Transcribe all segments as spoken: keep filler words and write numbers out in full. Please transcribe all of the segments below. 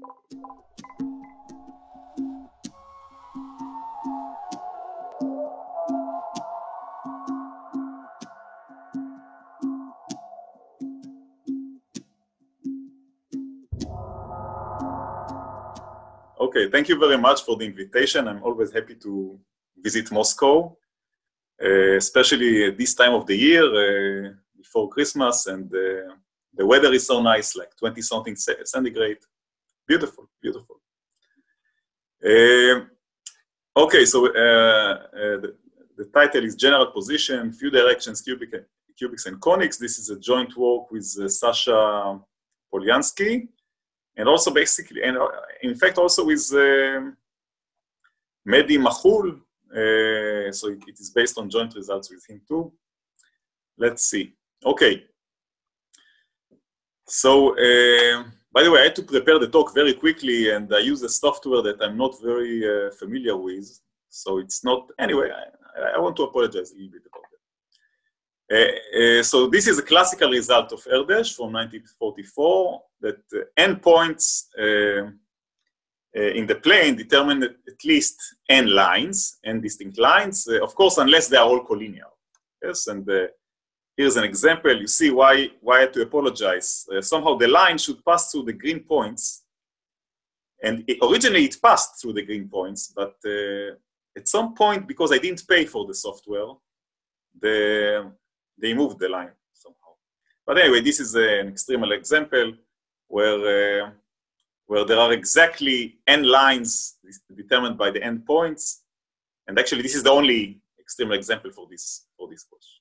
Okay, thank you very much for the invitation. I'm always happy to visit Moscow, uh, especially at this time of the year, uh, before Christmas, and uh, the weather is so nice, like twenty something centigrade. Beautiful, beautiful. Uh, okay, so uh, uh, the, the title is General Position, Few Directions, Cubic, Cubics and Conics. This is a joint work with uh, Sasha Polyansky. And also basically, and uh, in fact, also with uh, Mehdi Mahul, uh, so it, it is based on joint results with him too. Let's see. Okay. So, uh, by the way, I had to prepare the talk very quickly, and I use a software that I'm not very uh, familiar with. So it's not, anyway, I, I want to apologize a little bit about that. Uh, uh, so this is a classical result of Erdős from nineteen forty-four, that uh, endpoints uh, uh, in the plane determine at least n lines, n distinct lines, uh, of course, unless they are all collinear. Yes, and uh, here's an example. You see why, why I had to apologize. Uh, somehow the line should pass through the green points, and it, originally it passed through the green points, but uh, at some point, because I didn't pay for the software, the they moved the line somehow. But anyway, this is an extremal example where, uh, where there are exactly n lines determined by the endpoints. And actually, this is the only extremal example for this, for this course.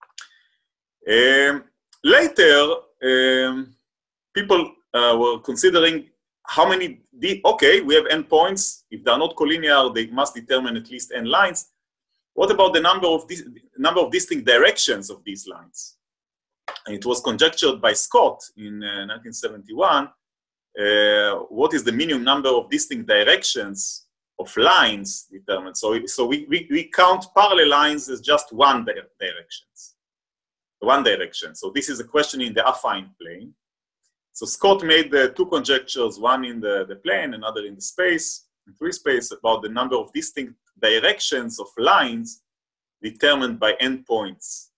Um, later, um, people uh, were considering how many, okay, we have endpoints. If they are not collinear, they must determine at least n lines. What about the number of, dis number of distinct directions of these lines? And it was conjectured by Scott in uh, nineteen seventy-one. Uh, what is the minimum number of distinct directions of lines determined? So, so we, we, we count parallel lines as just one di directions, one direction. So this is a question in the affine plane. So Scott made the two conjectures, one in the, the plane, another in the space, in free space, about the number of distinct directions of lines determined by endpoints.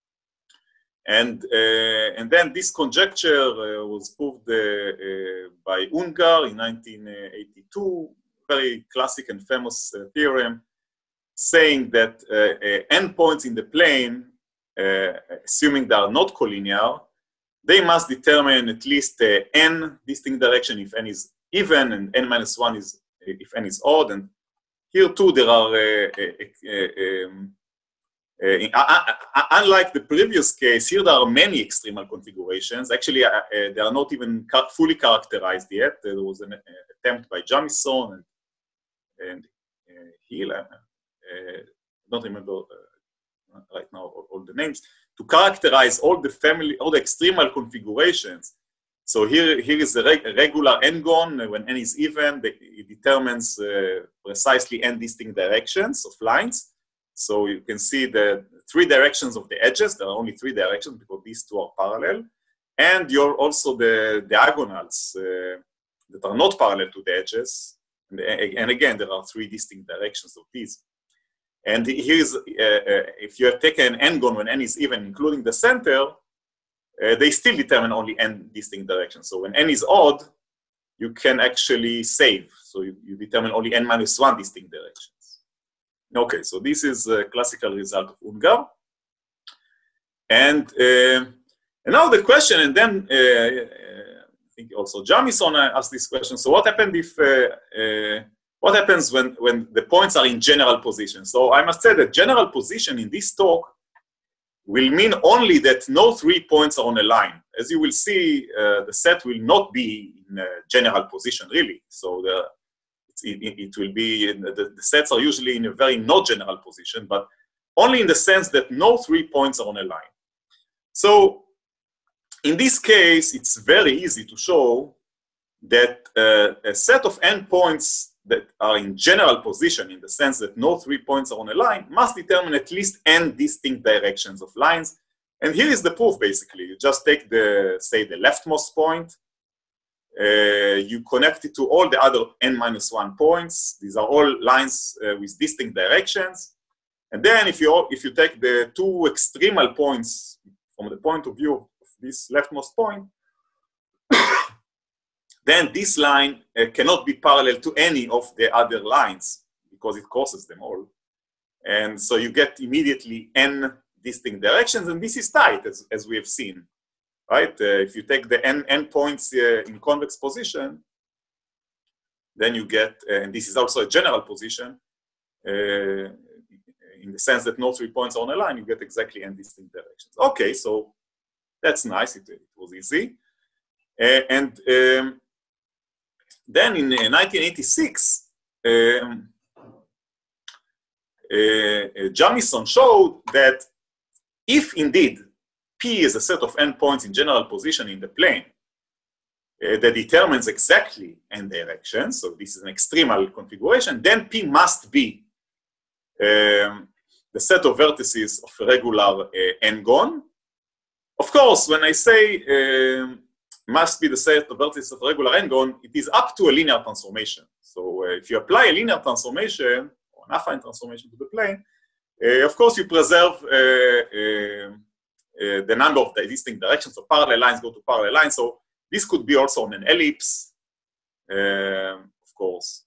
And, uh, and then this conjecture uh, was proved uh, uh, by Ungar in nineteen eighty-two, very classic and famous uh, theorem, saying that uh, uh, endpoints in the plane, uh, assuming they are not collinear, they must determine at least uh, n distinct direction if n is even, and n minus one is if n is odd. And here too, there are, uh, uh, uh, um, uh, uh, uh, unlike the previous case, here there are many extremal configurations. Actually, uh, uh, they are not even fully characterized yet. There was an uh, attempt by Jamison and, and uh, Hill, uh, uh, I don't remember uh, right now all, all the names, to characterize all the family, all the extremal configurations. So here, here is a, reg a regular n-gon. When n is even, it determines uh, precisely n distinct directions of lines. So you can see the three directions of the edges. There are only three directions because these two are parallel. And you're also the diagonals uh, that are not parallel to the edges. And, and again, there are three distinct directions of these. And here's, uh, uh, if you have taken an n-gon when n is even, including the center, Uh, they still determine only n distinct directions. So when n is odd, you can actually save. So you, you determine only n minus one distinct directions. Okay, so this is a classical result of Ungar. And, uh, and now the question, and then uh, I think also Jamison asked this question. So what happened if, uh, uh, what happens when, when the points are in general position? So I must say that general position in this talk will mean only that no three points are on a line. As you will see, uh, the set will not be in a general position, really. So the, it, it will be, the, the sets are usually in a very not general position, but only in the sense that no three points are on a line. So in this case, it's very easy to show that uh, a set of endpoints that are in general position, in the sense that no three points are on a line, must determine at least n distinct directions of lines. And here is the proof, basically. You just take the, say, the leftmost point, Uh, you connect it to all the other n minus one points. These are all lines uh, with distinct directions. And then if you, if you take the two extremal points from the point of view of this leftmost point, then this line uh, cannot be parallel to any of the other lines because it crosses them all. And so you get immediately n distinct directions, and this is tight, as, as we have seen, right? Uh, if you take the n, n points uh, in convex position, then you get, uh, and this is also a general position, uh, in the sense that no three points are on a line, you get exactly n distinct directions. Okay, so that's nice, it, it was easy. Uh, and um, then in uh, nineteen eighty-six, um, uh, Jamison showed that if indeed P is a set of n points in general position in the plane uh, that determines exactly n directions, so this is an extremal configuration, then P must be um, the set of vertices of a regular uh, n-gon. Of course, when I say um, must be the set of vertices of regular n-gon, it is up to a linear transformation. So uh, if you apply a linear transformation or an affine transformation to the plane, uh, of course you preserve uh, uh, uh, the number of the distinct directions. So parallel lines go to parallel lines. So this could be also on an ellipse, uh, of course.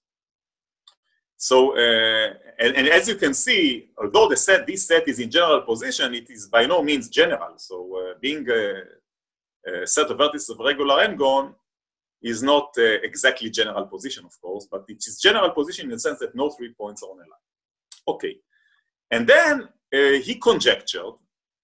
So, uh, and, and as you can see, although the set, this set is in general position, it is by no means general. So uh, being a, a set of vertices of regular n-gon is not uh, exactly general position, of course, but it is general position in the sense that no three points are on a line. Okay. And then uh, he conjectured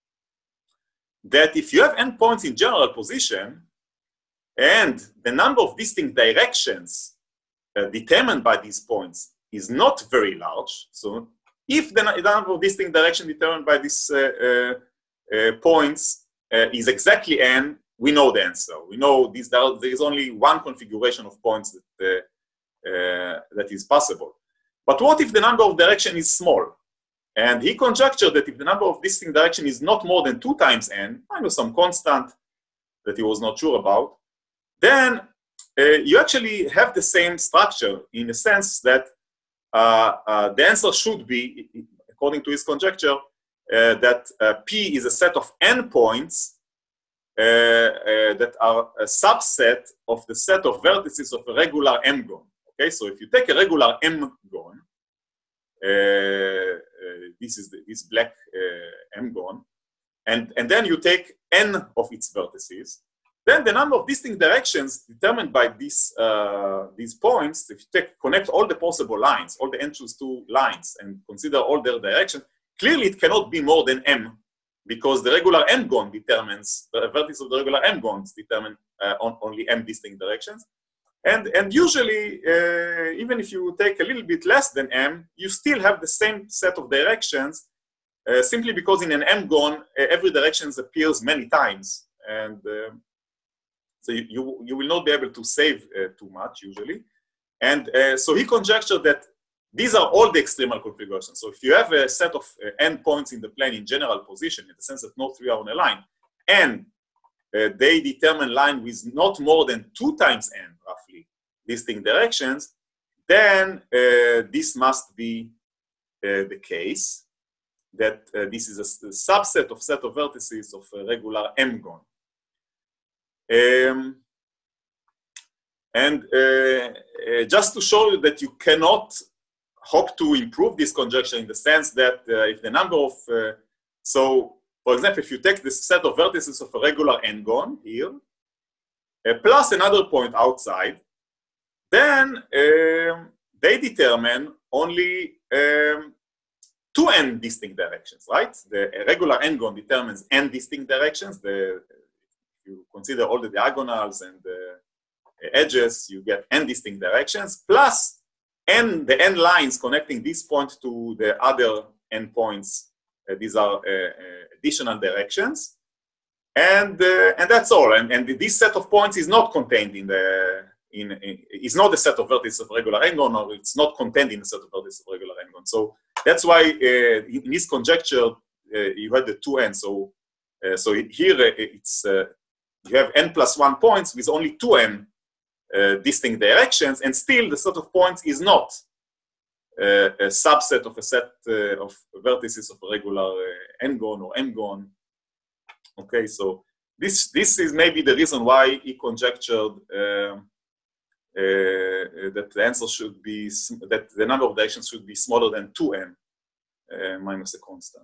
that if you have n points in general position and the number of distinct directions uh, determined by these points is not very large, so if the, the number of distinct directions determined by these uh, uh, uh, points uh, is exactly n, we know the answer. We know these, there is only one configuration of points that, uh, uh, that is possible. But what if the number of direction is small? And he conjectured that if the number of distinct direction is not more than two times n, minus some constant that he was not sure about, then uh, you actually have the same structure in the sense that uh, uh, the answer should be, according to his conjecture, uh, that uh, P is a set of n points uh, uh, that are a subset of the set of vertices of a regular m-gon. Okay, so if you take a regular m-gon, Uh, uh, this is the, this black uh, m-gon, and, and then you take n of its vertices, then the number of distinct directions determined by these, uh, these points, if you take, connect all the possible lines, all the n choose two lines, and consider all their directions, clearly it cannot be more than m, because the regular m-gon determines, the vertices of the regular m-gons determine uh, on, only m distinct directions. And, and usually, uh, even if you take a little bit less than m, you still have the same set of directions, uh, simply because in an m-gon, uh, every direction appears many times. And uh, so you, you, you will not be able to save uh, too much, usually. And uh, so he conjectured that these are all the extremal configurations. So if you have a set of uh, n points in the plane in general position, in the sense that no three are on a line, and Uh, they determine line with not more than two times n, roughly, distinct directions, then uh, this must be uh, the case, that uh, this is a, a subset of set of vertices of a regular m-gon. Um, and uh, uh, just to show you that you cannot hope to improve this conjecture in the sense that uh, if the number of, uh, so for example, if you take this set of vertices of a regular n-gon here, uh, plus another point outside, then um, they determine only um, two n distinct directions, right? The regular n-gon determines n distinct directions. The, if you consider all the diagonals and the edges, you get n distinct directions, plus n, the n lines connecting this point to the other n points. Uh, these are uh, uh, additional directions, and uh, and that's all. And, and this set of points is not contained in the in, in is not a set of vertices of regular n-gon, or it's not contained in a set of vertices of regular n-gon. So that's why uh, in his conjecture uh, you had the two n. So uh, so here uh, it's uh, you have n plus one points with only two n uh, distinct directions, and still the set of points is not uh, a subset of a set uh, of vertices of a regular uh, n-gon or m-gon. Okay, so this, this is maybe the reason why he conjectured uh, uh, that the answer should be, that the number of directions should be smaller than two n uh, minus a constant.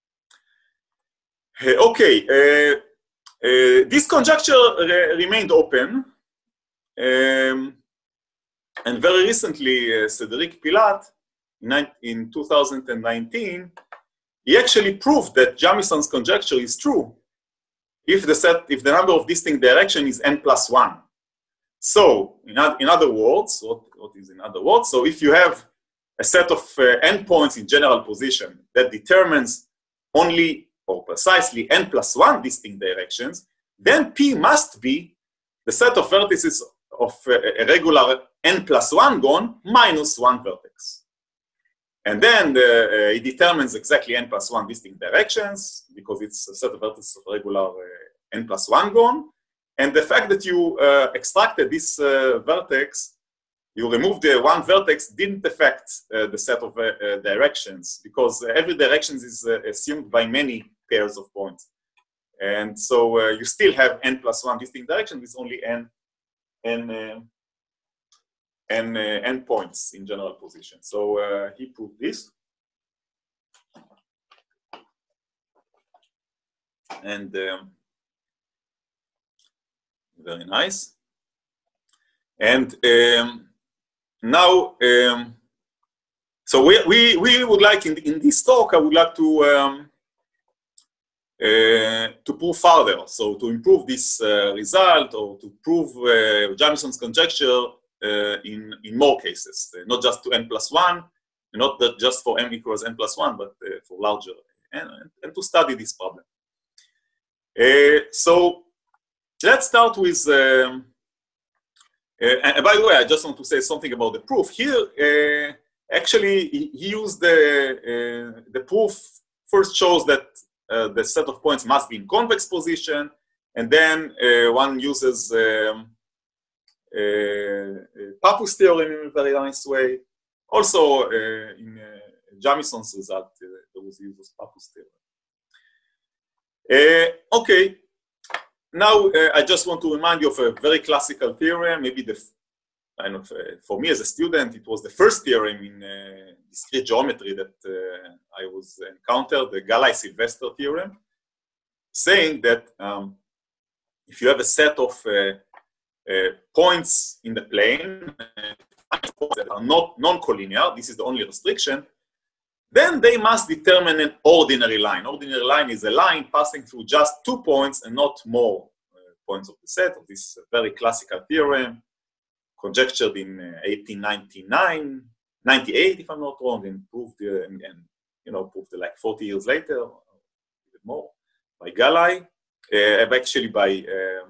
Uh, okay, uh, uh, this conjecture re remained open. Um, and very recently, uh, Cédric Pilat, in, in two thousand nineteen, he actually proved that Jamison's conjecture is true if the set, if the number of distinct direction is n plus one. So, in, in other words, what, what is in other words? So, if you have a set of uh, n points in general position that determines only or precisely n plus one distinct directions, then P must be the set of vertices of uh, a regular n plus one gon minus one vertex. And then the, uh, it determines exactly n plus one distinct directions because it's a set of vertices of regular uh, n plus one gon. And the fact that you uh, extracted this uh, vertex, you removed the one vertex, didn't affect uh, the set of uh, uh, directions because every direction is uh, assumed by many pairs of points. And so uh, you still have n plus one distinct directions with only n, n, uh, n, uh, n points in general position. So uh, he proved this. And um, very nice. And um, now, um, so we, we, we would like, in, in this talk, I would like to, um, uh, to prove further. So to improve this uh, result or to prove uh, Jamison's conjecture uh, in, in more cases, uh, not just to n plus one, not that just for m equals n plus one, but uh, for larger, and, and to study this problem. Uh, so let's start with, um, Uh, and by the way, I just want to say something about the proof. Here, uh, actually, he, he used the, uh, the proof first shows that uh, the set of points must be in convex position, and then uh, one uses um, uh, Pappus theorem in a very nice way. Also, uh, in uh, Jamison's result, uh, there was use of Pappus theorem. Uh, okay. Now, uh, I just want to remind you of a very classical theorem. Maybe the, kind of, uh, for me as a student, it was the first theorem in uh, discrete geometry that uh, I was encountered, the Galai-Sylvester theorem, saying that um, if you have a set of uh, uh, points in the plane uh, that are not non-collinear, this is the only restriction, then they must determine an ordinary line. Ordinary line is a line passing through just two points and not more uh, points of the set. This is a very classical theorem, conjectured in uh, eighteen ninety-nine, ninety-eight, if I'm not wrong, and proved, uh, and, and you know, proved uh, like forty years later, even more, by Galai, uh, actually by, um,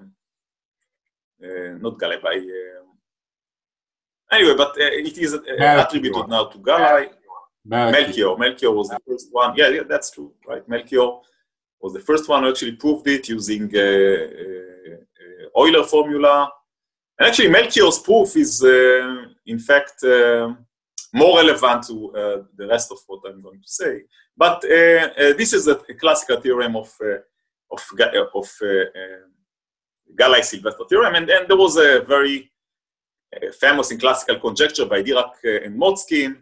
uh, not Galai, by, um, anyway, but uh, it is uh, attributed now to Galai. Melchior. Melchior was the first one. Yeah, yeah, that's true, right? Melchior was the first one who actually proved it using uh, uh, uh, Euler formula. And actually, Melchior's proof is, uh, in fact, uh, more relevant to uh, the rest of what I'm going to say. But uh, uh, this is a, a classical theorem of uh, of of uh, uh, Galai-Sylvester theorem, and then there was a very uh, famous and classical conjecture by Dirac uh, and Motzkin.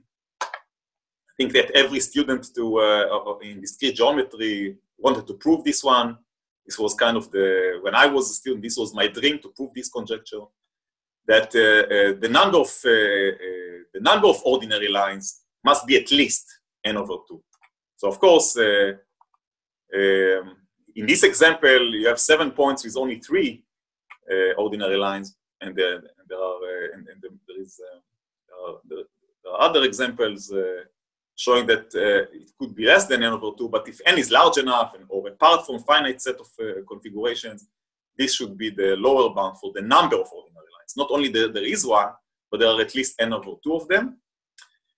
I think that every student to uh, in discrete geometry wanted to prove this one. This was kind of the, when I was a student, this was my dream to prove this conjecture, that uh, uh, the number of uh, uh, the number of ordinary lines must be at least n over two. So of course, uh, um, in this example, you have seven points with only three uh, ordinary lines, and, uh, and there are uh, and, and there is uh, there, are, there are other examples. Uh, showing that uh, it could be less than n over two, but if n is large enough and, or apart from finite set of uh, configurations, this should be the lower bound for the number of ordinary lines. Not only there, there is one, but there are at least n over two of them.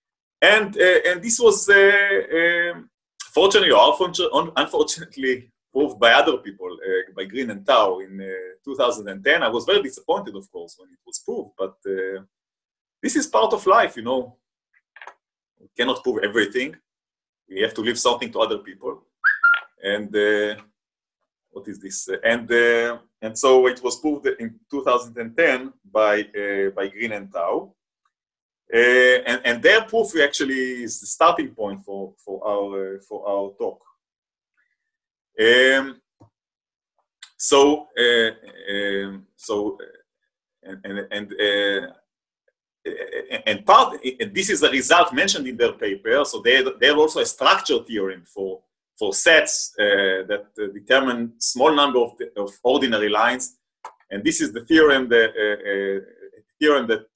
And, uh, and this was, uh, uh, fortunately or unfortunately, proved by other people, uh, by Green and Tao in uh, two thousand ten. I was very disappointed, of course, when it was proved, but uh, this is part of life, you know. We cannot prove everything. We have to leave something to other people. And uh, what is this? And uh, and so it was proved in two thousand ten by uh, by Green and Tao. Uh, and, and their proof actually is the starting point for for our uh, for our talk. Um, so uh, um, so and and and, uh, and part and this is a result mentioned in their paper. So they they have also a structure theorem for for sets uh, that uh, determine small number of, the, of ordinary lines, and this is the theorem that uh, uh, theorem that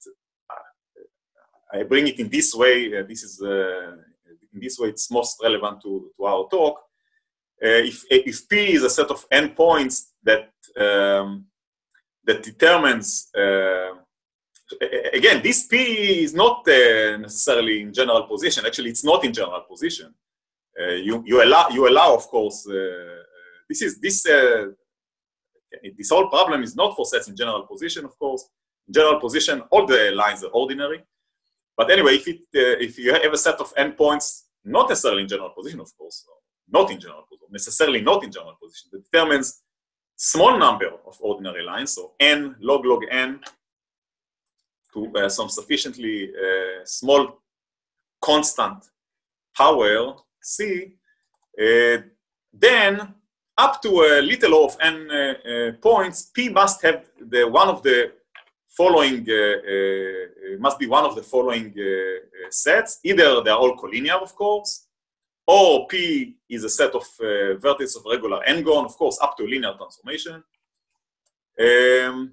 I bring it in this way. Uh, this is uh, in this way it's most relevant to, to our talk. Uh, if if P is a set of n points that um, that determines uh, again, this P is not uh, necessarily in general position. Actually, it's not in general position. Uh, you you allow you allow of course. Uh, this is this uh, this whole problem is not for sets in general position. Of course, in general position, all the lines are ordinary. But anyway, if it uh, if you have a set of n points, not necessarily in general position, of course, not in general position, necessarily not in general position, that determines small number of ordinary lines, so n log log n to uh, some sufficiently uh, small constant power c, uh, then up to a little o of n uh, uh, points, p must have the one of the following uh, uh, must be one of the following uh, uh, sets. Either they are all collinear, of course, or P is a set of uh, vertices of regular n-gon, of course, up to a linear transformation, um,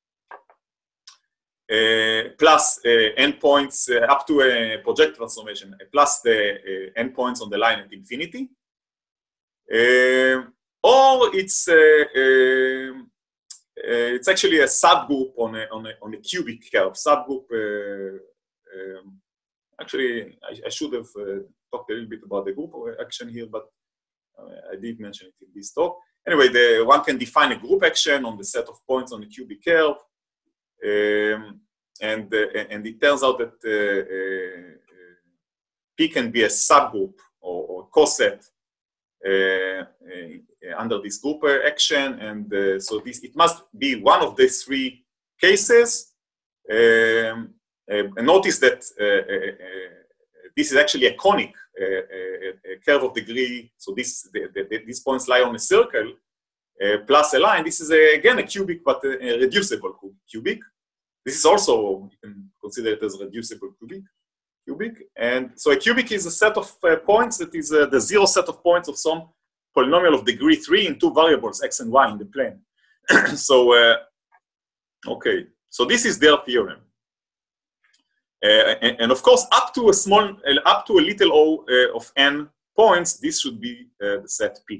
uh, plus uh, endpoints uh, up to a projective transformation, uh, plus the uh, endpoints on the line at infinity, uh, or it's uh, um, Uh, it's actually a subgroup on a, on a, on a cubic curve. Subgroup, uh, um, actually, I, I should have uh, talked a little bit about the group action here, but uh, I did mention it in this talk. Anyway, the, one can define a group action on the set of points on the cubic curve. Um, and, uh, and it turns out that uh, uh, P can be a subgroup or, or coset Uh, uh, under this group uh, action, and uh, so this it must be one of the three cases. Um, uh, and notice that uh, uh, uh, this is actually a conic uh, uh, a curve of degree. So this the, the, the, these points lie on a circle uh, plus a line. This is a, again a cubic, but a, a reducible cubic. This is also, you can consider it as reducible cubic. Cubic, and so a cubic is a set of uh, points that is uh, the zero set of points of some polynomial of degree three in two variables x and y in the plane. So uh, okay, so this is their theorem, uh, and, and of course up to a small uh, up to a little o uh, of n points, this should be uh, the set P.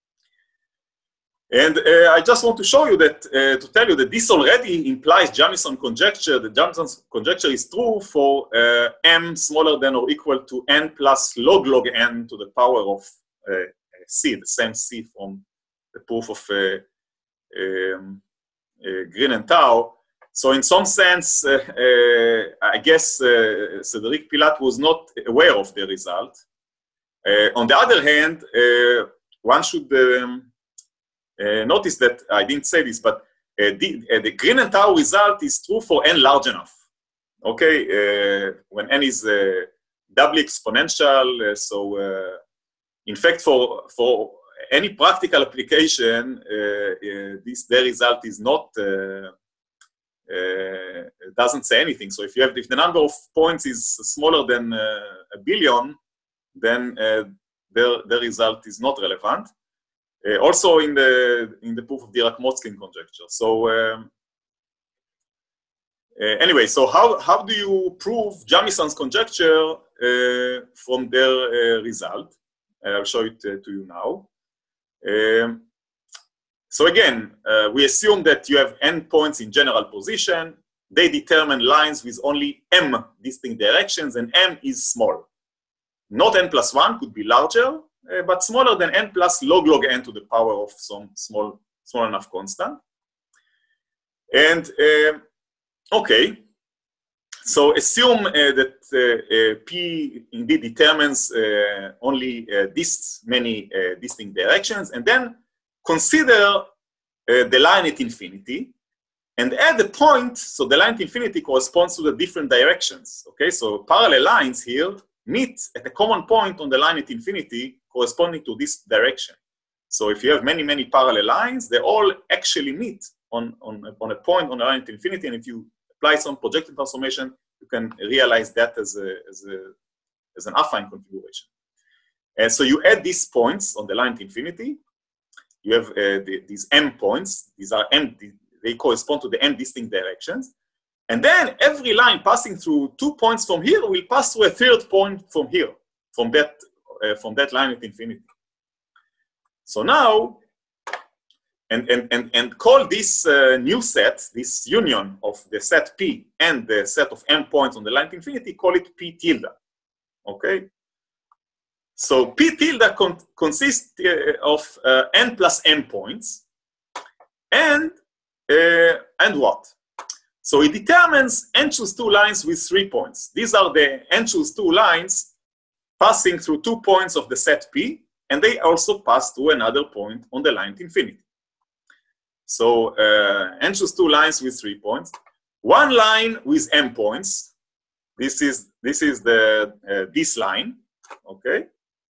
And uh, I just want to show you that, uh, to tell you that this already implies Jamison conjecture. The Jamison conjecture is true for uh, m smaller than or equal to n plus log log n to the power of uh, c, the same c from the proof of uh, um, uh, Green and Tao. So in some sense, uh, uh, I guess uh, Cédric Pilat was not aware of the result. Uh, on the other hand, uh, one should um, Uh, notice that I didn't say this, but uh, the, uh, the Green and Tao result is true for n large enough. Okay, uh, when n is uh, doubly exponential, uh, so uh, in fact, for for any practical application, uh, uh, this the result is not uh, uh, doesn't say anything. So if you have if the number of points is smaller than uh, a billion, then uh, the the result is not relevant. Uh, also in the in the proof of Dirac-Motzkin conjecture. So um, uh, anyway, so how how do you prove Jamison's conjecture uh, from their uh, result? I'll show it uh, to you now. Um, so again, uh, we assume that you have n points in general position. They determine lines with only m distinct directions, and m is small. Not n plus one could be larger. uh, but smaller than n plus log log n to the power of some small, small enough constant. And uh, okay, so assume uh, that uh, uh, P indeed determines uh, only uh, this many uh, distinct directions, and then consider uh, the line at infinity, and add a point, so the line at infinity corresponds to the different directions, okay? So parallel lines here meet at a common point on the line at infinity corresponding to this direction. So if you have many, many parallel lines, they all actually meet on, on, on a point on the line at infinity, and if you apply some projective transformation, you can realize that as, a, as, a, as an affine configuration. And so you add these points on the line at infinity. You have uh, the, these m points. These are m, they correspond to the m distinct directions. And then every line passing through two points from here will pass through a third point from here, from that, uh, from that line at infinity. So now, and, and, and, and call this uh, new set, this union of the set P and the set of m points on the line at infinity, call it P tilde, okay? So P tilde con consists uh, of uh, n plus m points, and, uh, and what? So it determines n choose two lines with three points. These are the n choose two lines passing through two points of the set P, and they also pass through another point on the line at infinity. So uh, n choose two lines with three points. One line with m points. This is this is the uh, this line, okay.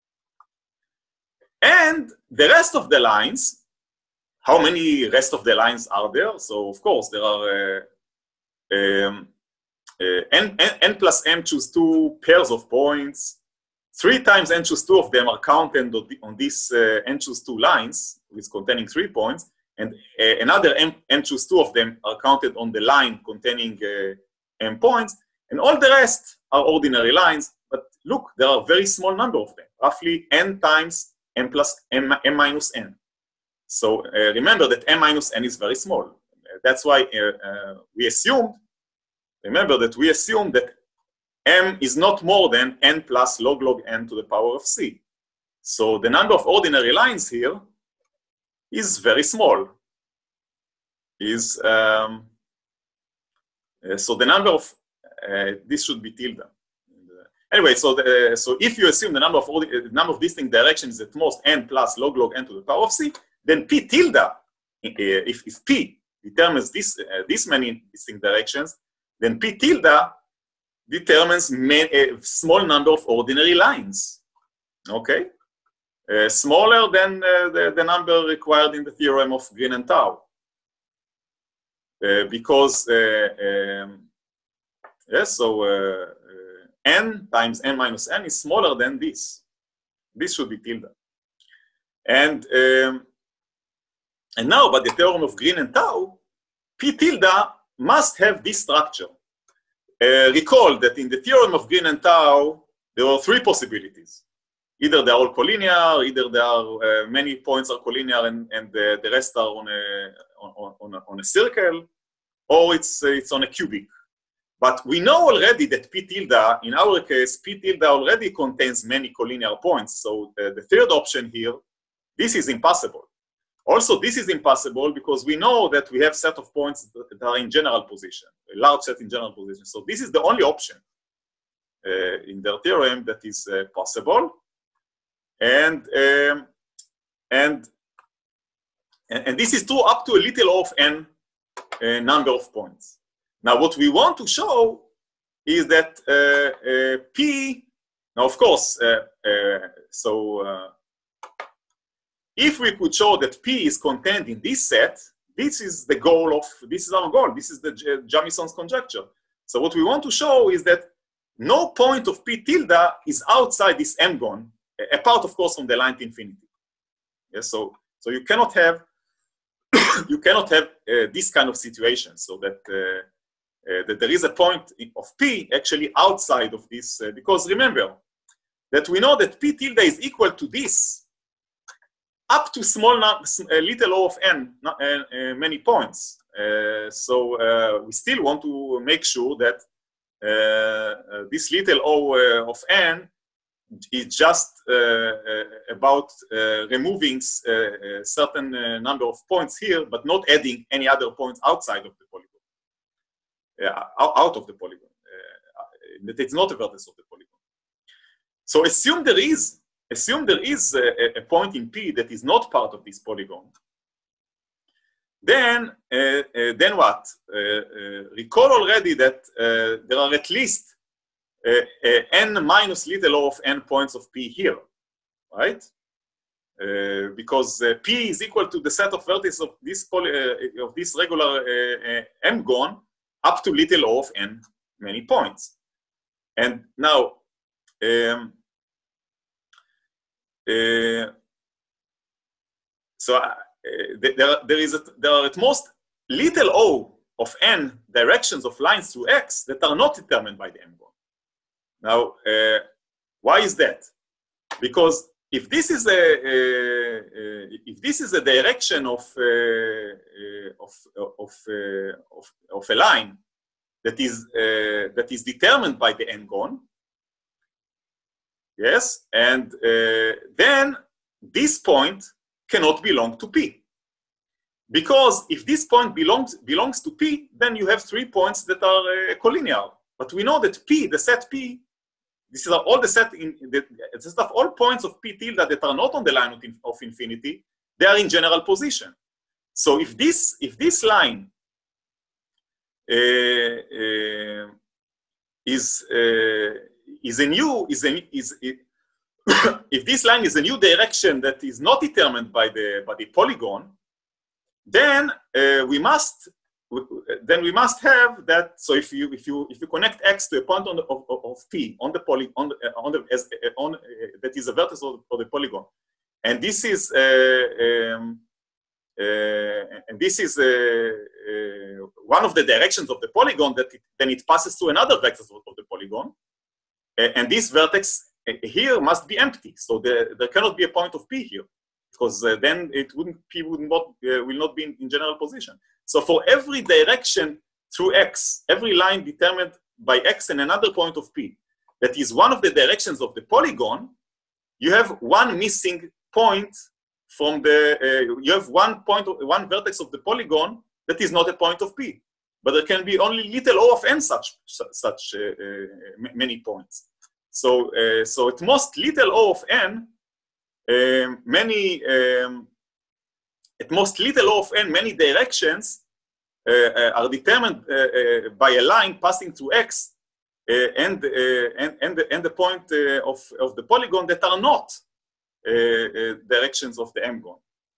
And the rest of the lines. How many rest of the lines are there? So of course there are uh, um, uh, n, n, n plus m choose two pairs of points. Three times n choose two of them are counted on, the, on these uh, n choose two lines, with containing three points, and uh, another m, n choose two of them are counted on the line containing uh, m points, and all the rest are ordinary lines. But look, there are a very small number of them, roughly n times m plus m, m minus n. So uh, remember that m minus n is very small. Uh, that's why uh, uh, we assumed, remember that we assumed that m is not more than n plus log log n to the power of c. So the number of ordinary lines here is very small. Is um, uh, so the number of uh, this should be tilde. Anyway, so the, uh, so if you assume the number of uh, number of distinct directions is at most n plus log log n to the power of c, then p tilde, uh, if, if p determines this uh, this many distinct directions, then p tilde determines a small number of ordinary lines. Okay, uh, smaller than uh, the, the number required in the theorem of Green and Tau, uh, because uh, um, yes, so. Uh, n times n minus n is smaller than this. This should be tilde. And, um, and now, by the theorem of Green and Tau, P tilde must have this structure. Uh, recall that in the theorem of Green and Tau, there were three possibilities. Either they are all collinear, either there are uh, many points are collinear and, and the, the rest are on a, on, on, a, on a circle, or it's, uh, it's on a cubic. But we know already that P tilde, in our case, P tilde already contains many collinear points. So uh, the third option here, this is impossible. Also, this is impossible because we know that we have set of points that are in general position, a large set in general position. So this is the only option uh, in their theorem that is uh, possible. And, um, and, and this is true up to a little of n uh, number of points. Now, what we want to show is that uh, uh, P, now of course, uh, uh, so uh, if we could show that P is contained in this set, this is the goal of, this is our goal, this is the Jamison's conjecture. So what we want to show is that no point of P tilde is outside this M-gon, apart of course from the line to infinity. Yes, so, so you cannot have, you cannot have uh, this kind of situation, so that uh, Uh, that there is a point of P actually outside of this, uh, because remember that we know that P tilde is equal to this up to small a little o of n, not, uh, uh, many points. Uh, so uh, we still want to make sure that uh, uh, this little o uh, of n is just uh, uh, about uh, removing uh, a certain uh, number of points here, but not adding any other points outside of the polygon, uh, out of the polygon. Uh, that it's not a vertex of the polygon. So assume there is, assume there is a, a point in P that is not part of this polygon. Then, uh, uh, then what? Uh, uh, recall already that uh, there are at least uh, uh, n minus little o of n points of P here, right? Uh, because uh, P is equal to the set of vertices of this poly, uh, of this regular uh, uh, M-gon up to little o of n many points. And now, um, uh, so uh, there, there is a, there are at most little o of n directions of lines through X that are not determined by the M-gon. Now, uh, why is that? Because if this is a, uh, uh, if this is a direction of uh, uh, of of, uh, of of a line that is uh, that is determined by the M-gon, yes, and uh, then this point cannot belong to P, because if this point belongs belongs to P, then you have three points that are uh, collinear. But we know that P, the set P, this is all the set in the, the set of all points of P tilde that are not on the line of, of infinity, they are in general position. So if this if this line uh, uh, is uh, is a new is a is it, if this line is a new direction that is not determined by the by the polygon, then uh, we must then we must have that. So if you if you if you connect X to a point on the, of, of P on the poly on the, on the as, on uh, that is a vertex of, of the polygon, and this is uh, um, uh, and this is uh, uh, one of the directions of the polygon, that it, then it passes through another vector of, of the polygon, uh, and this vertex here must be empty. So the, there cannot be a point of P here, because uh, then it wouldn't P would not uh, will not be in, in general position. So for every direction through X, every line determined by X and another point of P, that is one of the directions of the polygon, you have one missing point from the, uh, you have one point, of, one vertex of the polygon that is not a point of P. But there can be only little o of n such, such uh, uh, many points. So, uh, so at most little o of n, um, many, um, at most little o of n, many directions uh, uh, are determined uh, uh, by a line passing through X uh, and, uh, and, and, the, and the point uh, of, of the polygon that are not uh, uh, directions of the M-gon.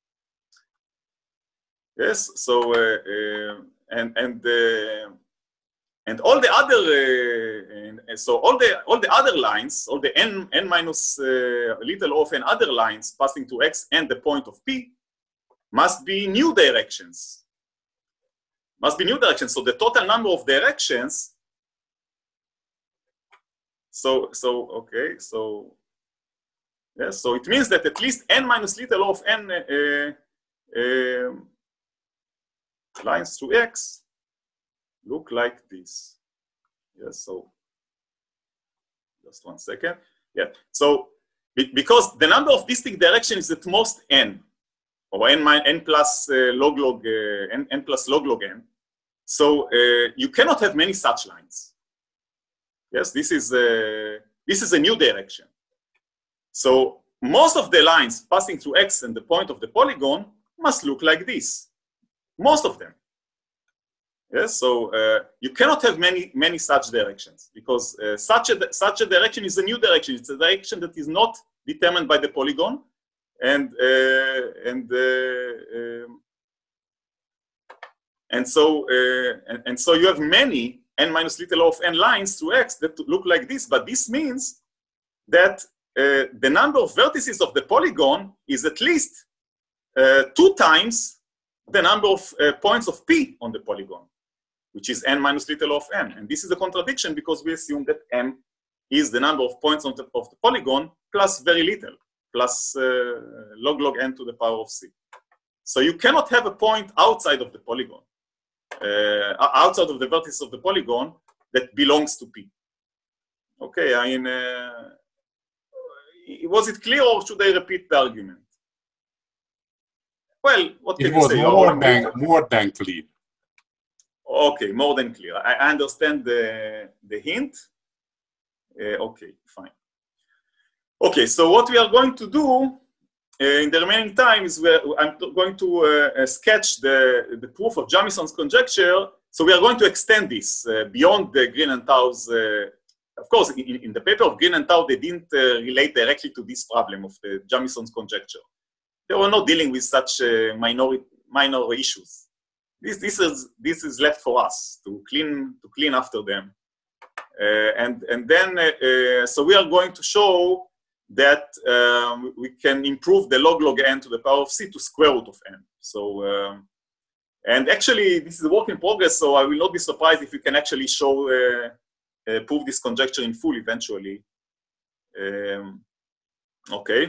Yes, so, uh, uh, and, and, uh, and all the other, uh, and so all the, all the other lines, all the n, n minus uh, little o of n other lines passing to X and the point of P must be new directions. Must be new directions. So the total number of directions. So, so okay, so, yes, so it means that at least n minus little o of n uh, uh, lines to X look like this. Yes, so just one second. Yeah, so because the number of distinct directions is at most n, or n, n plus uh, log log uh, n, n plus log log n. So uh, you cannot have many such lines. Yes, this is a, this is a new direction. So most of the lines passing through X and the point of the polygon must look like this. Most of them. Yes, so uh, you cannot have many many such directions, because uh, such a such a direction is a new direction. It's a direction that is not determined by the polygon, and uh, and uh, um, and so uh, and, and so you have many n minus little o of n lines through X that look like this. But this means that uh, the number of vertices of the polygon is at least uh, two times the number of uh, points of P on the polygon, which is n minus little o of n. And this is a contradiction, because we assume that m is the number of points on the, of the polygon plus very little, plus uh, log log n to the power of c. So you cannot have a point outside of the polygon, uh, outside of the vertices of the polygon that belongs to P. Okay, I mean, uh, was it clear, or should I repeat the argument? Well, what can it you was say? more than more than clear. Okay, more than clear. I understand the the hint. Uh, okay, fine. Okay, so what we are going to do uh, in the remaining time is we're, I'm going to uh, sketch the the proof of Jamison's conjecture. So we are going to extend this uh, beyond the Green and Tau's. Uh, of course, in, in the paper of Green and Tau, they didn't uh, relate directly to this problem of the Jamison's conjecture. They were not dealing with such uh, minor minor issues. This this is this is left for us to clean to clean after them, uh, and and then uh, uh, so we are going to show that um, we can improve the log log n to the power of c to square root of n. So. Um, And actually, this is a work in progress, so I will not be surprised if you can actually show, uh, uh, prove this conjecture in full eventually. Um, okay.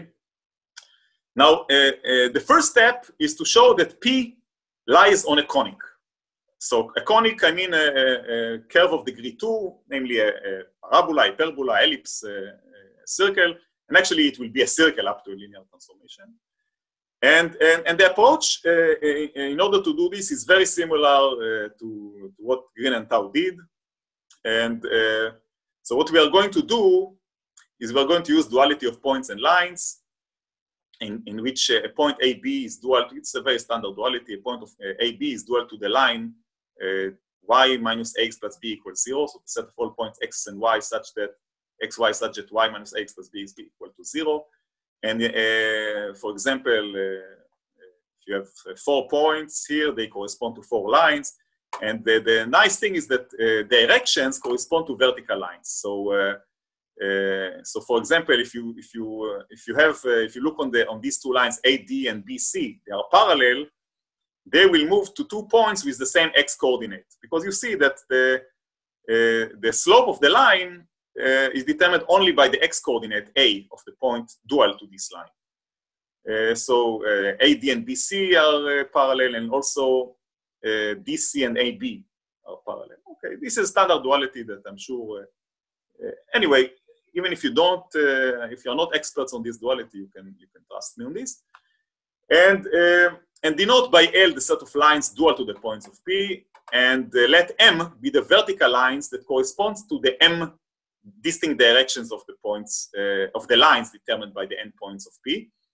Now, uh, uh, the first step is to show that P lies on a conic. So a conic, I mean a, a, a curve of degree two, namely a, a parabola, hyperbola, ellipse, a, a circle, and actually it will be a circle up to a linear transformation. And, and, and the approach, uh, in order to do this, is very similar uh, to, to what Green and Tau did. And uh, so what we are going to do is we are going to use duality of points and lines, in, in which uh, a point A B is dual. It's a very standard duality. A point of uh, A B is dual to the line uh, y minus x plus b equals zero. So the set of all points x and y such that x, y such that y minus x plus b is b equal to zero. And uh, for example, uh, if you have four points here, they correspond to four lines. And the, the nice thing is that uh, directions correspond to vertical lines. So, uh, uh, so for example, if you if you uh, if you have uh, if you look on the on these two lines A D and B C, they are parallel. They will move to two points with the same x coordinate, because you see that the uh, the slope of the line Uh, is determined only by the x-coordinate A of the point dual to this line. Uh, so uh, A D and B C are uh, parallel, and also uh, D C and A B are parallel. Okay, this is standard duality that I'm sure. Uh, uh, anyway, even if you don't, uh, if you're not experts on this duality, you can you can trust me on this. And uh, and denote by L the set of lines dual to the points of P, and uh, let M be the vertical lines that corresponds to the M distinct directions of the points, uh, of the lines determined by the endpoints of P.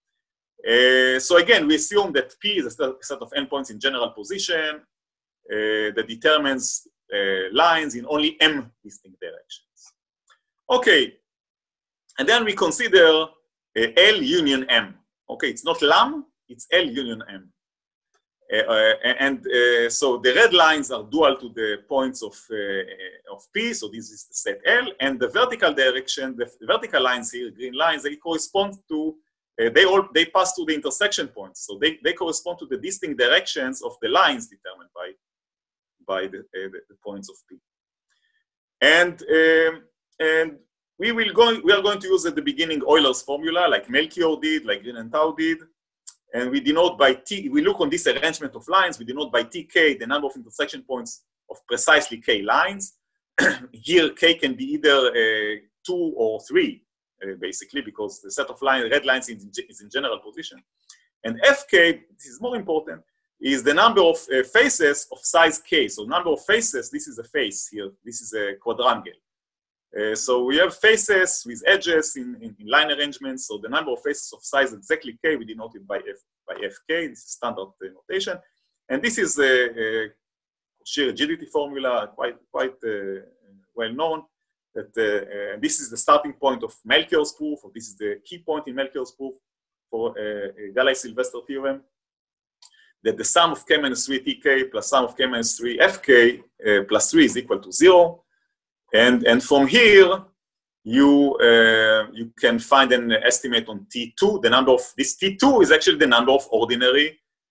Uh, so again, we assume that P is a set of endpoints in general position uh, that determines uh, lines in only M distinct directions. Okay, and then we consider uh, L union M. Okay, it's not lam, it's L union M. Uh, uh, and uh, so the red lines are dual to the points of, uh, of P, so this is the set L, and the vertical direction, the vertical lines here, green lines, they correspond to, uh, they all, they pass to the intersection points, so they, they correspond to the distinct directions of the lines determined by, by the, uh, the, the points of P. And, um, and we will go, we are going to use at the beginning Euler's formula, like Melchior did, like Green and Tau did. And we denote by T, we look on this arrangement of lines, we denote by T K the number of intersection points of precisely K lines. Here, K can be either uh, two or three, uh, basically, because the set of line, red lines is in, is in general position. And F K, this is more important, is the number of uh, faces of size K. So number of faces, this is a face here, this is a quadrangle. Uh, so we have faces with edges in, in, in line arrangements. So the number of faces of size exactly K, we denote it by F by F K. This is standard uh, notation. And this is a, a sheer rigidity formula, quite, quite uh, well known. That uh, uh, this is the starting point of Melchior's proof, or this is the key point in Melchior's proof for uh, Galai-Sylvester theorem. That the sum of K minus three T K plus sum of K minus three F K uh, plus three is equal to zero. And, and from here, you, uh, you can find an estimate on T two. The number of, this T two is actually the number of ordinary,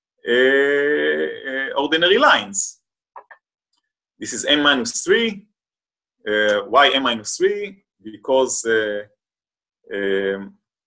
uh, uh, ordinary lines. This is M minus three. Uh, why M minus three? Because uh, um,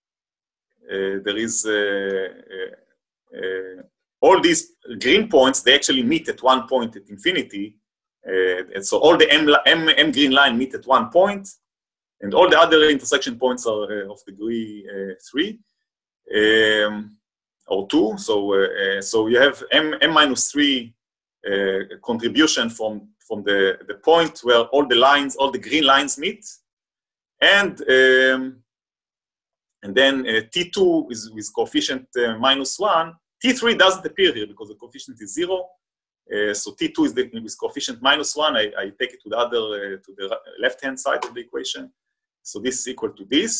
uh, there is uh, uh, uh, all these green points, they actually meet at one point at infinity. Uh, and so all the M, M, M green line meet at one point, and all the other intersection points are uh, of degree uh, three um, or two. So, uh, uh, so you have m, m minus three uh, contribution from, from the, the point where all the lines, all the green lines meet. And, um, and then uh, T two is with coefficient uh, minus one. T three doesn't appear here because the coefficient is zero. Uh, so T two is the, with coefficient minus one. I, I take it to the other, uh, to the left-hand side of the equation. So this is equal to this.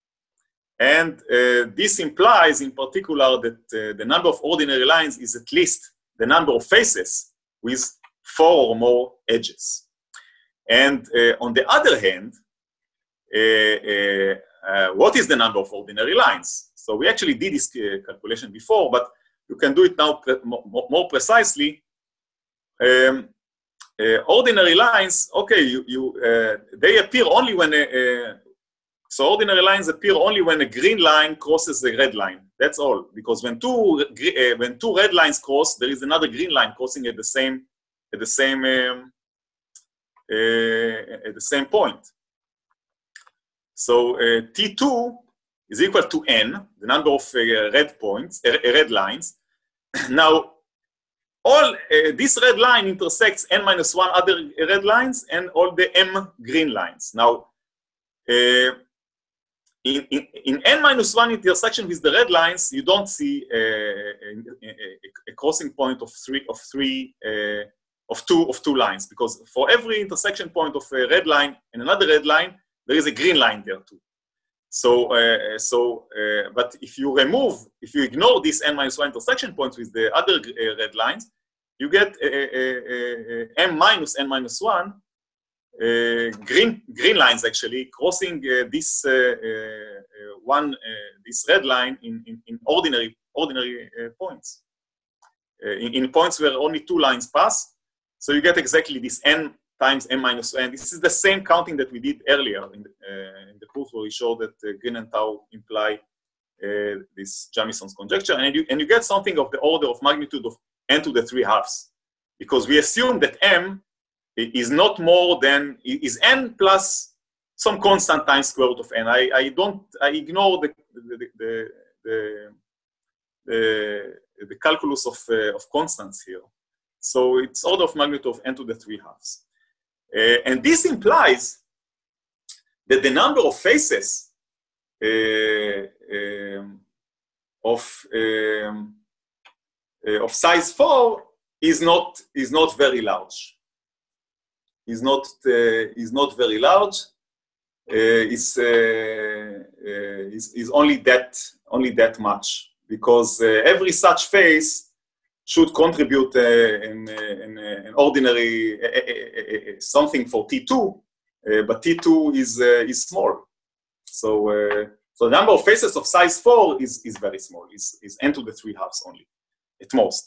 And uh, this implies in particular that uh, the number of ordinary lines is at least the number of faces with four or more edges. And uh, on the other hand, uh, uh, uh, what is the number of ordinary lines? So we actually did this uh, calculation before, but you can do it now pre more, more precisely. Um, uh, ordinary lines, okay, you, you, uh, they appear only when, a, uh, so ordinary lines appear only when a green line crosses a red line. That's all, because when two, uh, when two red lines cross, there is another green line crossing at the same, at the same, um, uh, at the same point. So uh, T two is equal to n, the number of uh, red points, uh, red lines. Now, all uh, this red line intersects n minus one other red lines and all the m green lines. Now, uh, in, in, in n minus one intersection with the red lines, you don't see uh, a, a, a crossing point of three of three uh, of two of two lines, because for every intersection point of a red line and another red line, there is a green line there too. So, uh, so, uh, but if you remove, if you ignore this n minus one intersection points with the other uh, red lines, you get uh, uh, uh, m minus n minus one uh, green green lines actually crossing uh, this uh, uh, one uh, this red line in in, in ordinary ordinary uh, points, uh, in, in points where only two lines pass. So you get exactly this n times m minus n. This is the same counting that we did earlier in the, uh, in the proof where we showed that uh, green and tau imply uh, this Jamison's conjecture, and you, and you get something of the order of magnitude of n to the three halves, because we assume that m is not more than, is n plus some constant times square root of n. I, I don't, I ignore the, the, the, the, the, the calculus of, uh, of constants here. So it's order of magnitude of n to the three halves. Uh, and this implies that the number of faces uh, um, of, um, uh, of size four is not, is not very large. Is not, uh, is not very large. Uh, is, uh, uh, is, is only that, only that much, because uh, every such face should contribute uh, in, uh, in uh, an ordinary uh, uh, uh, something for T two, uh, but T two is uh, is small. So uh, so the number of faces of size four is is very small. Is is n to the three halves only, at most.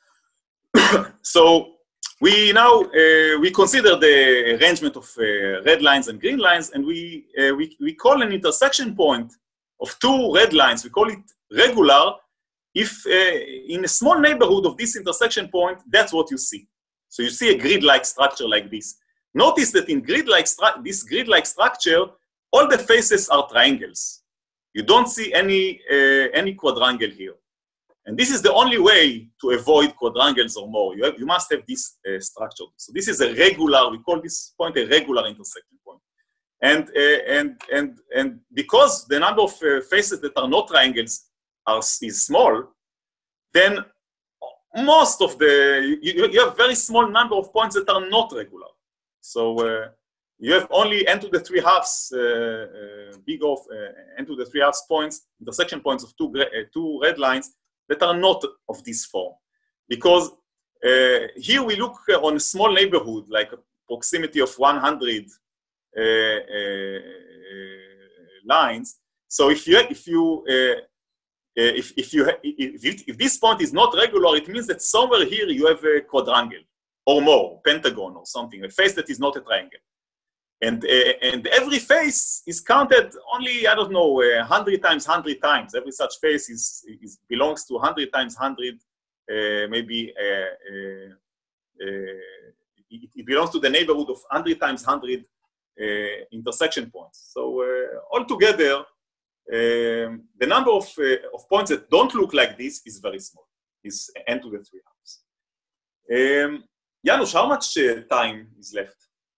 So we now uh, we consider the arrangement of uh, red lines and green lines, and we uh, we we call an intersection point of two red lines. We call it regular. If uh, in a small neighborhood of this intersection point, that's what you see. So you see a grid-like structure like this. Notice that in grid-like this grid-like structure, all the faces are triangles. You don't see any, uh, any quadrangle here. And this is the only way to avoid quadrangles or more. You, have, you must have this uh, structure. So this is a regular, we call this point a regular intersection point. And, uh, and, and, and because the number of uh, faces that are not triangles Are, is small, then most of the, you, you have very small number of points that are not regular. So uh, you have only n to the three halves, uh, uh, big of uh, n to the three halves points, intersection points of two, uh, two red lines that are not of this form. Because uh, here we look on a small neighborhood, like a proximity of one hundred uh, uh, lines. So if you, if you uh, Uh, if, if, you if, if this point is not regular, it means that somewhere here you have a quadrangle or more, pentagon or something, a face that is not a triangle. And, uh, and every face is counted only, I don't know, uh, one hundred times one hundred times. Every such face is, is, belongs to one hundred times one hundred, uh, maybe uh, uh, uh, it, it belongs to the neighborhood of one hundred times one hundred uh, intersection points. So uh, altogether, um, the number of, uh, of points that don't look like this is very small, is n to the three halves. Um, Janusz, how much uh, time is left?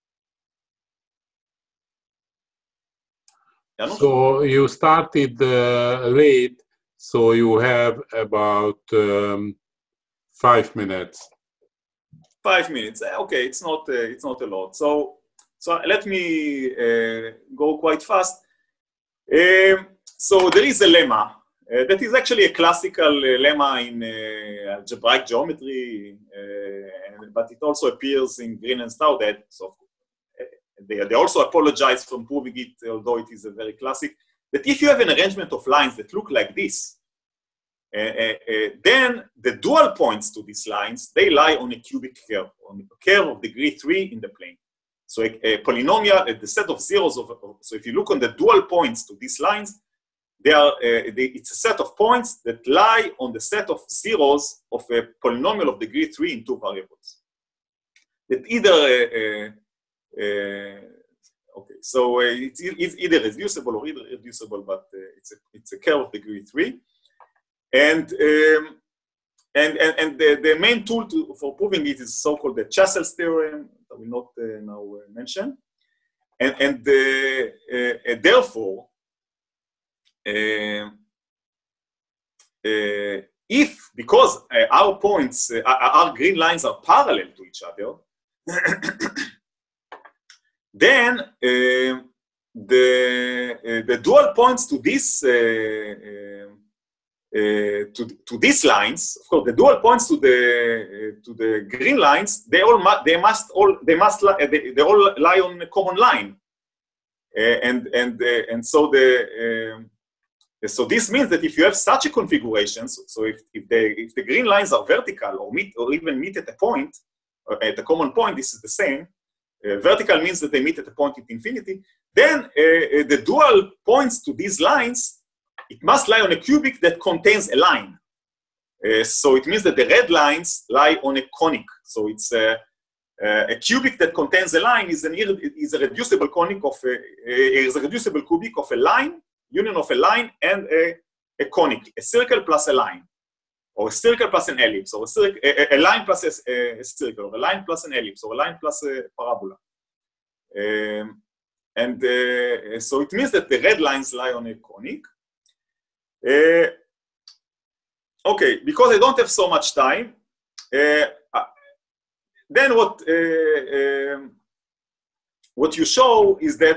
Janusz? So you started uh, late, so you have about um, five minutes. Five minutes. Okay, it's not uh, it's not a lot. So so let me uh, go quite fast. Um, so there is a lemma uh, that is actually a classical uh, lemma in uh, algebraic geometry, uh, but it also appears in Green and Staudet. So uh, they, they also apologize for proving it, although it is a very classic. That if you have an arrangement of lines that look like this, Uh, uh, uh, then the dual points to these lines, they lie on a cubic curve, on a curve of degree three in the plane. So a, a polynomial at the set of zeros of, of, so if you look on the dual points to these lines, they are, uh, they, it's a set of points that lie on the set of zeros of a polynomial of degree three in two variables. That either, uh, uh, uh, okay, so uh, it's, it's either reducible or either reducible, but uh, it's, a, it's a curve of degree three. And, um, and, and, and the, the main tool to, for proving it is so-called the Chassel's theorem, I will not uh, now uh, mention. And, and uh, uh, therefore, uh, uh, if, because uh, our points, uh, our green lines are parallel to each other, then uh, the, uh, the dual points to this uh, uh, Uh, to, to these lines, of course, the dual points to the uh, to the green lines, they all mu they must all they must li they, they all lie on a common line, uh, and and uh, and so the um, so this means that if you have such a configuration, so, so if if the if the green lines are vertical or meet or even meet at a point, or at a common point, this is the same. Uh, vertical means that they meet at a point at infinity. Then uh, uh, the dual points to these lines, it must lie on a cubic that contains a line. Uh, so it means that the red lines lie on a conic. So it's a, a cubic that contains a line is an is a reducible conic of a, is a reducible cubic of a line, union of a line and a, a conic, a circle plus a line, or a circle plus an ellipse, or a, circle, a, a line plus a, a circle, or a line plus an ellipse, or a line plus a parabola. Um, and uh, so it means that the red lines lie on a conic. Uh, okay, because I don't have so much time, uh, then what uh, um, what you show is that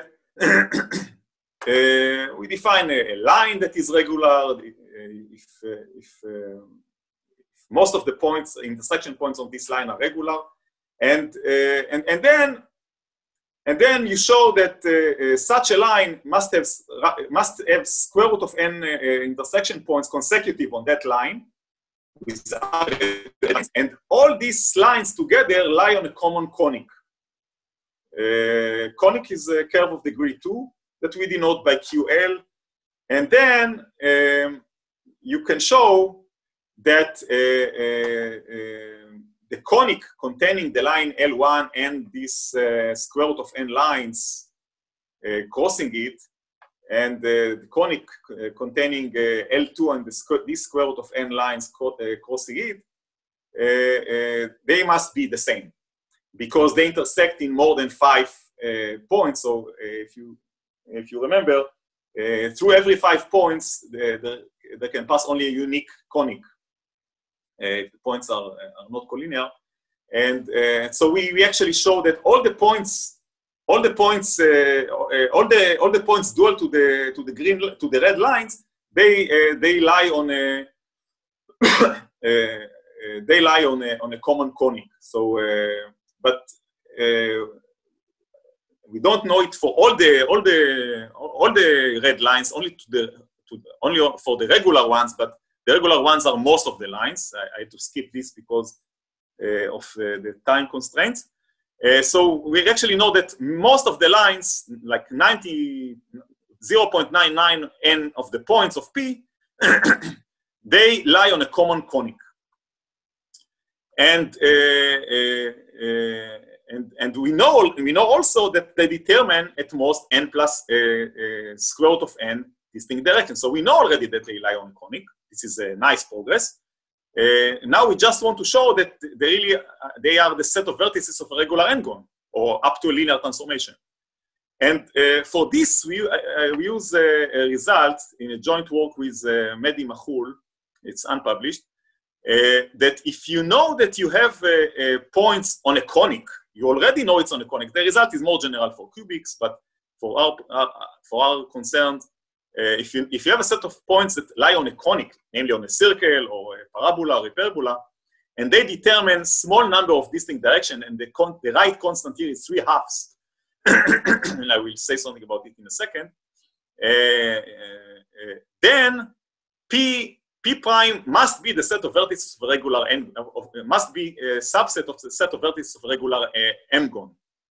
uh, we define a, a line that is regular if, uh, if, uh, if most of the points, intersection points on this line are regular, and uh, and and then. And then you show that uh, uh, such a line must have must have square root of n uh, intersection points consecutive on that line, and all these lines together lie on a common conic. Uh, conic is a curve of degree two that we denote by Q L, and then um, you can show that uh, uh, uh, the conic containing the line L one and this uh, square root of n lines uh, crossing it, and uh, the conic uh, containing uh, L two and the squ this square root of n lines co uh, crossing it, uh, uh, they must be the same because they intersect in more than five uh, points. So uh, if you if you remember, uh, through every five points, the, the, they can pass only a unique conic. Uh, the points are, are not collinear, and uh, so we, we actually show that all the points, all the points, uh, uh, all the all the points dual to the to the green to the red lines, they uh, they lie on a uh, they lie on a on a common conic. So, uh, but uh, we don't know it for all the all the all the red lines. Only to the to the, only for the regular ones, but the regular ones are most of the lines. I, I had to skip this because uh, of uh, the time constraints. Uh, so we actually know that most of the lines, like ninety, zero point nine nine n of the points of P, they lie on a common conic. And, uh, uh, uh, and, and we know we know also that they determine at most n plus uh, uh, square root of n distinct directions. So we know already that they lie on a conic. This is a nice progress. Uh, now we just want to show that they really uh, they are the set of vertices of a regular n-gon, or up to a linear transformation. And uh, for this, we, uh, we use a, a result in a joint work with uh, Mehdi Mahul. It's unpublished. Uh, that if you know that you have uh, uh, points on a conic, you already know it's on a conic. The result is more general for cubics, but for our, uh, for our concerns, uh, if, you, if you have a set of points that lie on a conic, namely on a circle or a parabola or a pergola, and they determine small number of distinct direction, and the, con the right constant here is three halves, and I will say something about it in a second, uh, uh, uh, then P P prime must be the set of vertices of regular n, of, of, must be a subset of the set of vertices of regular uh, m-gon,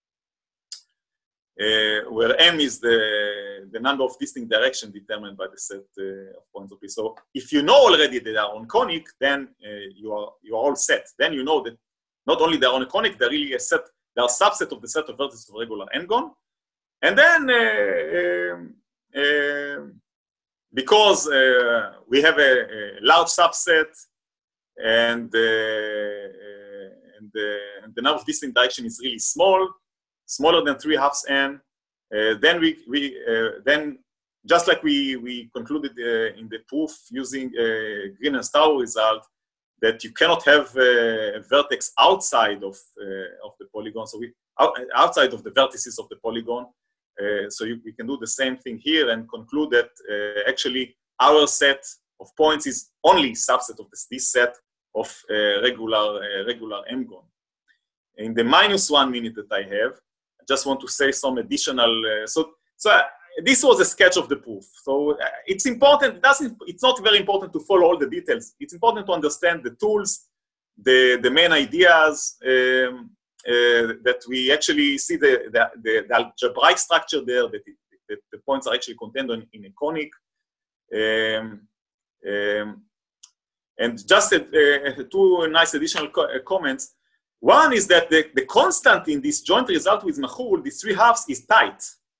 uh, where m is the, the number of distinct direction determined by the set uh, of points of P. So if you know already that they are on conic, then uh, you are you are all set. Then you know that not only they are on a conic, they're really a set, they are subset of the set of vertices of regular n-gon. And then uh, um, uh, because uh, we have a, a large subset, and, uh, uh, and, uh, and the number of distinct direction is really small, smaller than three halves n, uh, then we, we uh, then just like we, we concluded uh, in the proof using uh, Green and Stour result, that you cannot have uh, a vertex outside of, uh, of the polygon, so we, outside of the vertices of the polygon. Uh, so you, we can do the same thing here and conclude that uh, actually our set of points is only subset of this, this set of uh, regular uh, regular m-gon. In the minus one minute that I have, I just want to say some additional. Uh, so so uh, this was a sketch of the proof. So uh, it's important. It doesn't. It's not very important to follow all the details. It's important to understand the tools, the the main ideas. Um, Uh, that we actually see the, the, the, the algebraic structure there, that, it, that the points are actually contained in, in a conic. Um, um, and just a, a, two nice additional co comments. One is that the, the constant in this joint result with Mahul, these three halves, is tight.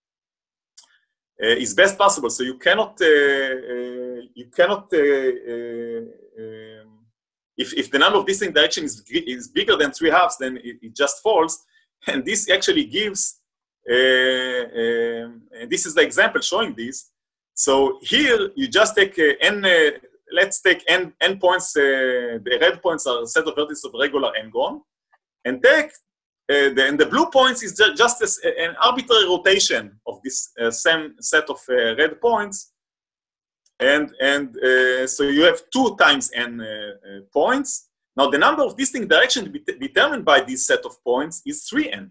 Uh, is best possible. So you cannot, uh, uh, you cannot, uh, uh, um, If, if the number of distinct directions is, is bigger than three halves, then it, it just falls. And this actually gives, uh, uh, and this is the example showing this. So here you just take uh, n, uh, let's take n, n points, uh, the red points are a set of vertices of regular n-gon, and take, uh, the, and the blue points is just as an arbitrary rotation of this uh, same set of uh, red points. And, and uh, so you have two times n uh, uh, points. Now the number of distinct directions determined by this set of points is three n.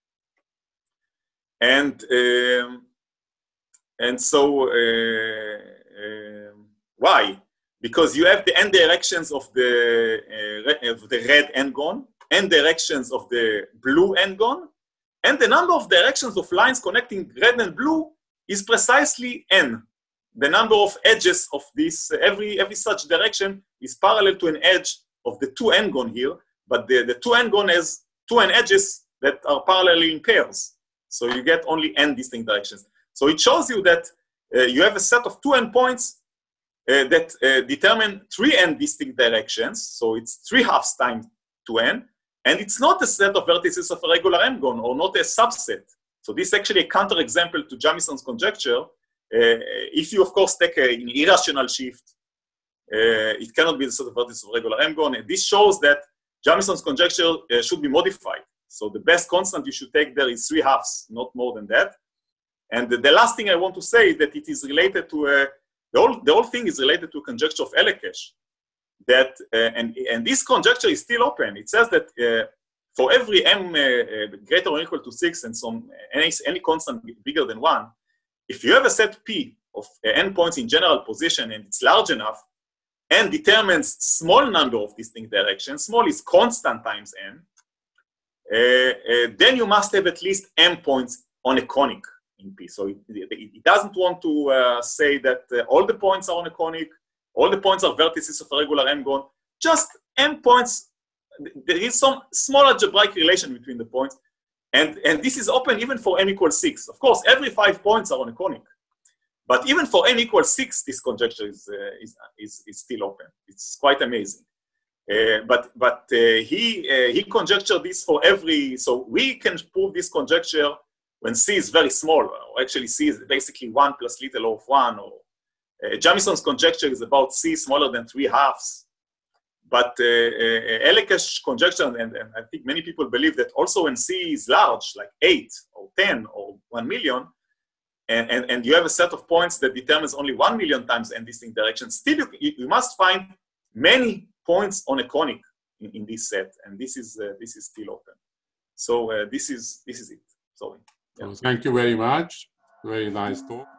And, um, and so uh, uh, why? Because you have the n directions of the, uh, of the red n-gon, n directions of the blue n-gon, and the number of directions of lines connecting red and blue is precisely n. The number of edges of this, every, every such direction is parallel to an edge of the two n-gon here, but the, the two n-gon has two n edges that are parallel in pairs. So you get only n distinct directions. So it shows you that uh, you have a set of two n points uh, that uh, determine three n distinct directions. So it's three halves times two n, and it's not a set of vertices of a regular n-gon, or not a subset. So this is actually a counterexample to Jamison's conjecture. Uh, if you, of course, take a, an irrational shift, uh, it cannot be the set of vertices of regular m-gon. And this shows that Jamison's conjecture uh, should be modified. So the best constant you should take there is three halves, not more than that. And the, the last thing I want to say is that it is related to, a, the, whole, the whole thing is related to a conjecture of Elekesh. That, uh, and, and this conjecture is still open. It says that uh, for every m uh, uh, greater or equal to six and some, any, any constant bigger than one, if you have a set P of uh, n points in general position and it's large enough and determines small number of distinct directions, small is constant times n, uh, uh, then you must have at least m points on a conic in P. So it, it, it doesn't want to uh, say that uh, all the points are on a conic, all the points are vertices of a regular m-gon, just m points. There is some small algebraic relation between the points, And, and this is open even for n equals six. Of course, every five points are on a conic. But even for n equals six, this conjecture is, uh, is, is, is still open. It's quite amazing. Uh, but but uh, he, uh, he conjectured this for every, so we can prove this conjecture when C is very small, or actually C is basically one plus little O of one, or uh, Jamison's conjecture is about C smaller than three halves. But uh, uh, Elekesh's conjecture, and, and I think many people believe that also when C is large, like eight or ten or one million, and, and, and you have a set of points that determines only one million times n distinct directions, still you, you must find many points on a conic in, in this set, and this is uh, this is still open. So uh, this is this is it. Sorry. Yeah. Well, thank you very much. Very nice talk.